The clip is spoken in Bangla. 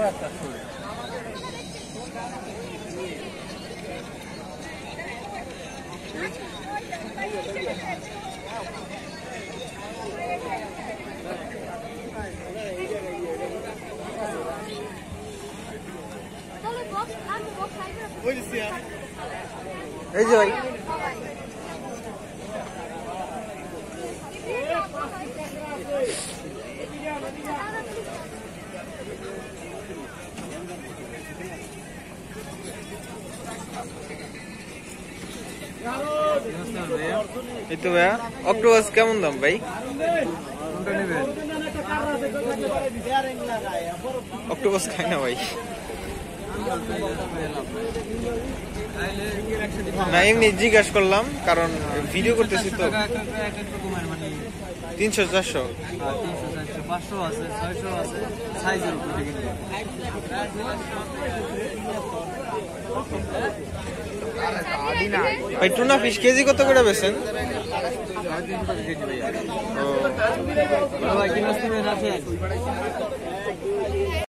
এই যে ভাই এই তো ভাইয়া অক্টোপাস কেমন দাম ভাই? অক্টোপাস খাই না ভাই, না এমনি জিজ্ঞাসা করলাম কারণ ভিডিও করতেছি তো। 300-400 500 আছে 600 আছে সাইজের উপরে কিন্তু। ভাই টুনা ফিশ কেজি কত করে বেচেন? ভাই কি মাছ নেবেন আছে?